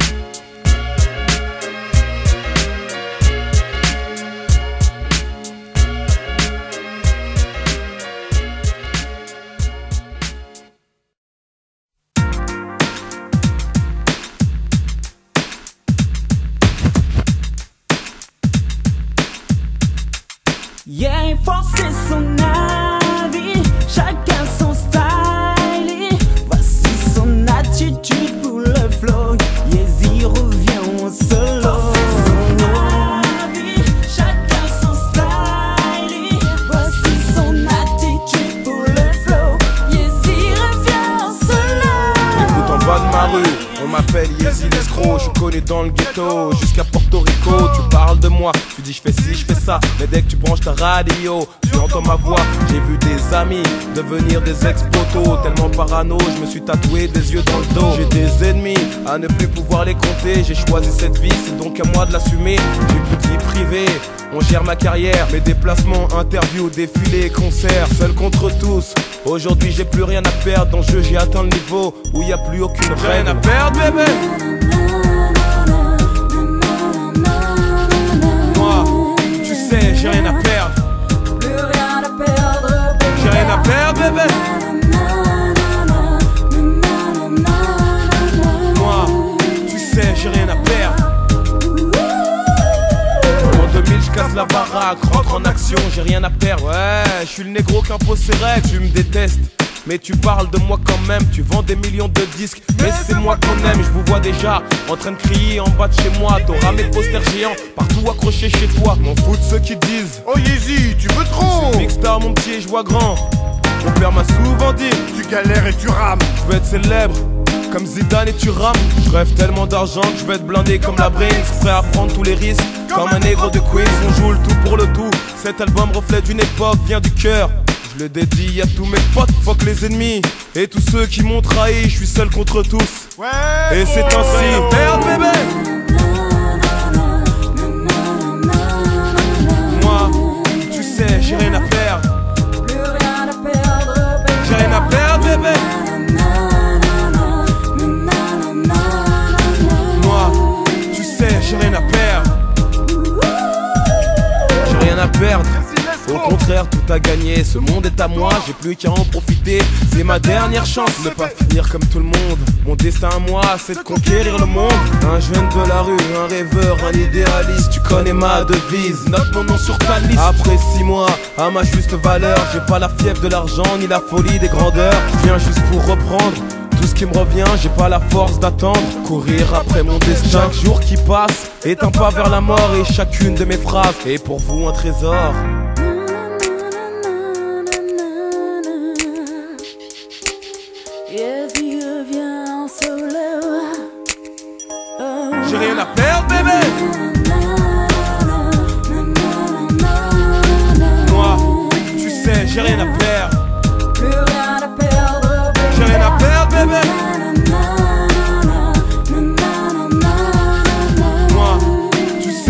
Yeah, forcer son avis, chacun son style. Voici son attitude pour le flow. Yeezy revient en solo. Forcer son avis, chacun son style. Voici son attitude pour le flow. Yeezy revient en solo. Écoute, en bas de ma rue, on m'appelle Yeezy l'escroc. Je suis connu dans le ghetto, jusqu'à Porto Rico. Tu parles de moi, tu dis je fais ci, je fais ça. Mais dès que tu branches ta radio, tu entends ma voix. J'ai vu des amis devenir des ex-potos. Tellement parano, je me suis tatoué des yeux dans le dos. J'ai des ennemis à ne plus pouvoir les compter. J'ai choisi cette vie, c'est donc à moi de l'assumer. J'ai plus de vie privée, on gère ma carrière. Mes déplacements, interviews, défilés, concerts. Seul contre tous, aujourd'hui j'ai plus rien à perdre. Dans le jeu j'ai atteint le niveau où y a plus aucune règle. J'ai rien à perdre bébé. J'ai rien à perdre. Plus rien à perdre. J'ai rien à perdre bébé. Moi, tu sais, j'ai rien à perdre. En 2000 je casse la baraque, rentre en action, j'ai rien à perdre. Ouais, je suis le négro qui impose ses règles. Tu me détestes, mais tu parles de moi quand même. Tu vends des millions de disques, mais c'est moi qu'on aime. Je vous vois déjà en train de crier en bas de chez moi. T'auras mes posters géants partout accrochés chez toi. M'en fous de ceux qui disent Oh Yeezy, tu veux trop. Big star mon petit et je vois grand. Mon père m'a souvent dit Tu galères et tu rames. je veux être célèbre comme Zidane et tu rames. Je rêve tellement d'argent que je veux être blindé comme la Brinks. Prêt à prendre tous les risques comme un négro de quiz. On joue le tout pour le tout. Cet album reflète une époque, vient du cœur. Je le dédie à tous mes potes, fuck les ennemis et tous ceux qui m'ont trahi, je suis seul contre tous. Ouais. Et c'est ainsi, merde bébé. Moi, tu sais, j'ai rien à perdre. Plus rien à perdre. J'ai rien à perdre bébé. Moi, tu sais, j'ai rien à perdre. J'ai rien à perdre. Au contraire, tout a gagné, ce monde est à moi, j'ai plus qu'à en profiter. C'est ma dernière chance, ne pas finir comme tout le monde. Mon destin à moi, c'est de conquérir le monde. Un jeune de la rue, un rêveur, un idéaliste. Tu connais ma devise, note mon nom sur ta liste. Après 6 mois, à ma juste valeur, j'ai pas la fièvre de l'argent, ni la folie des grandeurs. Je viens juste pour reprendre tout ce qui me revient, j'ai pas la force d'attendre. Courir après mon destin, chaque jour qui passe est un pas vers la mort. Et chacune de mes phrases est pour vous un trésor. Yeezy revient en solo. J'ai rien à perdre bébé. Moi, tu sais, j'ai rien à perdre. Plus rien à perdre. J'ai rien à perdre bébé. Moi, tu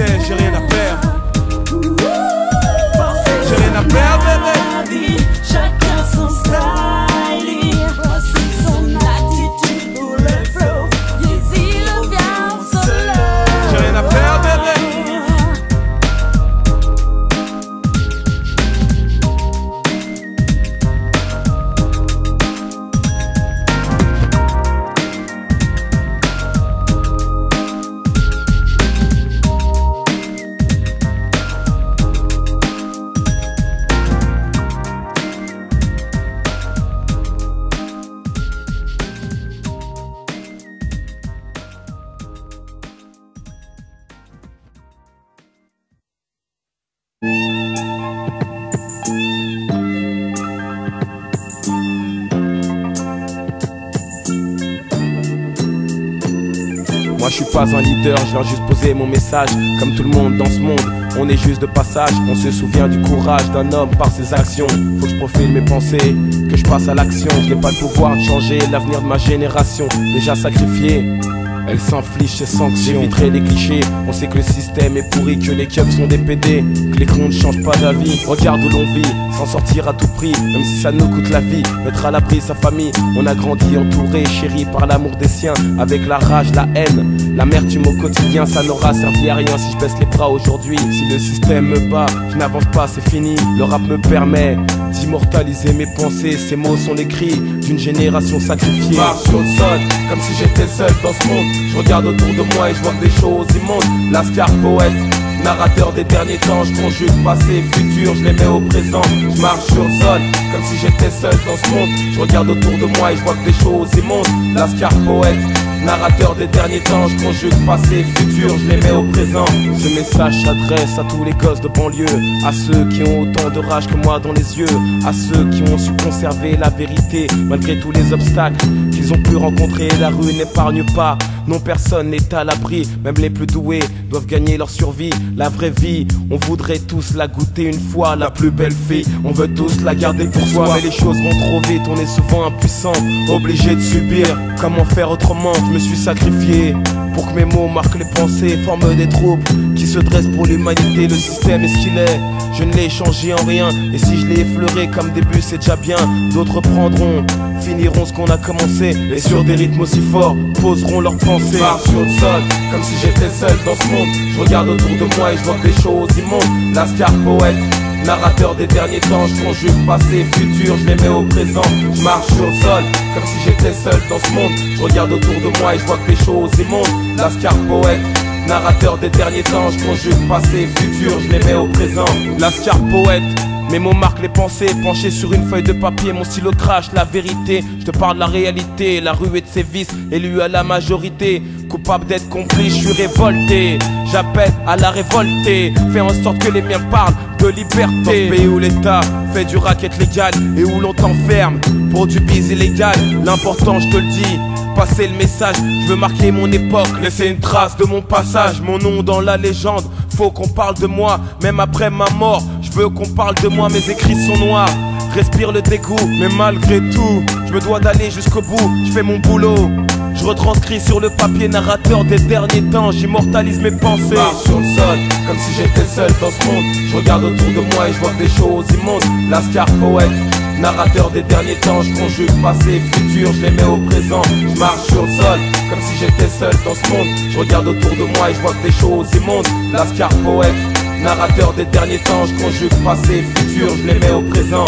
Moi je suis pas un leader, je viens juste poser mon message. Comme tout le monde dans ce monde, on est juste de passage. On se souvient du courage d'un homme par ses actions. Faut que je profile mes pensées, que je passe à l'action. Je n'ai pas le pouvoir de changer l'avenir de ma génération, déjà sacrifiée. Elle s'inflige ses sanctions. J'éviterai les clichés. On sait que le système est pourri, que les keufs sont des PD, que les cons ne changent pas d'avis. Regarde où l'on vit, s'en sortir à tout prix, même si ça nous coûte la vie. Mettre à l'abri sa famille. On a grandi entouré, chéri par l'amour des siens. Avec la rage, la haine, l'amertume au quotidien. Ça n'aura servi à rien si je baisse les bras aujourd'hui. Si le système me bat, je n'avance pas, c'est fini. Le rap me permet d'immortaliser mes pensées. Ces mots sont les cris d'une génération sacrifiée. Marche sur le sol, comme si j'étais seul dans ce monde. Je regarde autour de moi et je vois que des choses immondes. Lascar poète, narrateur des derniers temps. Je conjugue passé, futur, je les mets au présent. Je marche sur le sol, comme si j'étais seul dans ce monde. Je regarde autour de moi et je vois que des choses immondes. Lascar poète, narrateur des derniers temps. Je conjugue passé, futur, je les mets au présent. Ce message s'adresse à tous les gosses de banlieue, à ceux qui ont autant de rage que moi dans les yeux, à ceux qui ont su conserver la vérité malgré tous les obstacles qu'ils ont pu rencontrer. La rue n'épargne pas, non, personne n'est à l'abri, même les plus doués doivent gagner leur survie. La vraie vie, on voudrait tous la goûter une fois. La plus belle fille, on veut tous la garder pour soi. Mais les choses vont trop vite, on est souvent impuissant, obligé de subir. Comment faire autrement? Je me suis sacrifié pour que mes mots marquent les pensées, forment des troupes qui se dressent pour l'humanité. Le système est ce qu'il est, je ne l'ai changé en rien. Et si je l'ai effleuré comme début, c'est déjà bien. D'autres prendront, finiront ce qu'on a commencé, et sur des rythmes aussi forts, poseront leurs pensées. Marche sur le sol, comme si j'étais seul dans ce monde. Je regarde autour de moi et je vois que des choses immondes. Lascar poète, narrateur des derniers temps. Je conjugue passé, futur, je les mets au présent. Je marche sur le sol, comme si j'étais seul dans ce monde. Je regarde autour de moi et je vois que des choses immondes. Lascar poète, narrateur des derniers temps. Je conjugue passé, futur, je les mets au présent. Lascar poète, mes mots marquent les pensées, penché sur une feuille de papier, mon stylo crache la vérité. Je te parle de la réalité, la rue et de ses vices, élu à la majorité. Coupable d'être complice, je suis révolté. J'appelle à la révolter, fais en sorte que les miens parlent de liberté. Dans ce pays où l'État fait du racket légal et où l'on t'enferme pour du bise illégal. L'important, je te le dis, passer le message, je veux marquer mon époque, laisser une trace de mon passage, mon nom dans la légende. Faut qu'on parle de moi, même après ma mort. Je veux qu'on parle de moi, mes écrits sont noirs. Respire le dégoût, mais malgré tout, je me dois d'aller jusqu'au bout. Je fais mon boulot, je retranscris sur le papier, narrateur des derniers temps. J'immortalise mes pensées. Marche sur le sol, comme si j'étais seul dans ce monde. Je regarde autour de moi et je vois que des choses immondes. Lascar poète, narrateur des derniers temps. Je conjugue passé, futur, je les mets au présent. Je marche sur le sol, comme si j'étais seul dans ce monde. Je regarde autour de moi et je vois que des choses immondes. Lascar poète, narrateur des derniers temps. Je conjugue passé, futur, je les mets au présent.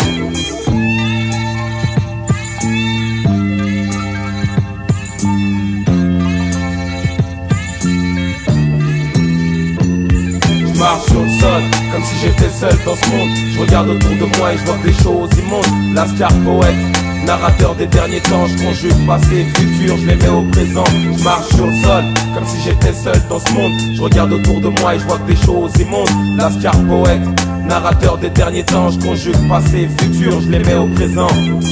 Je marche sur le sol, comme si j'étais seul dans ce monde. Je regarde autour de moi et je vois que des choses immondes. Lascar poète, narrateur des derniers temps. Je conjugue passé, futur, je les mets au présent. Je marche sur le sol, comme si j'étais seul dans ce monde. Je regarde autour de moi et je vois que des choses immondes. Lascar poète, narrateur des derniers temps. Je conjugue passé, futur, je les mets au présent.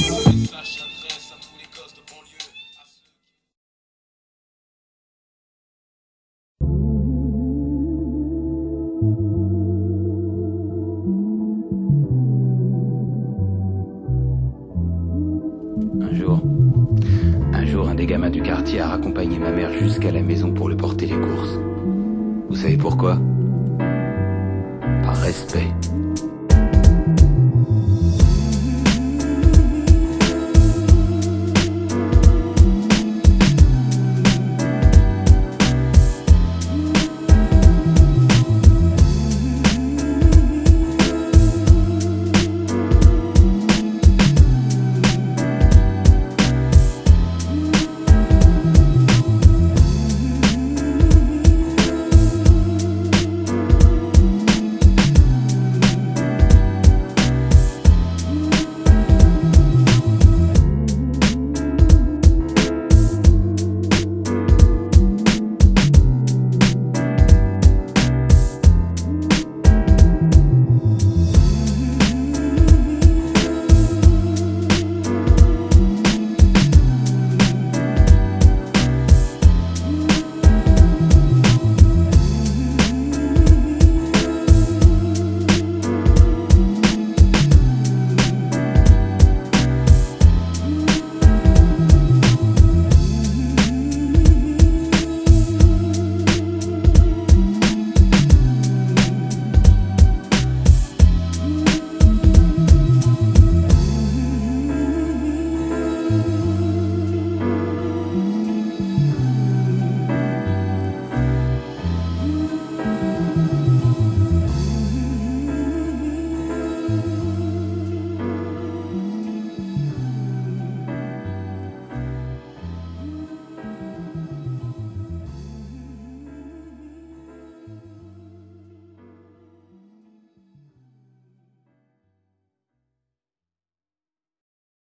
Un jour, un des gamins du quartier a raccompagné ma mère jusqu'à la maison pour lui porter les courses. Vous savez pourquoi? Par respect.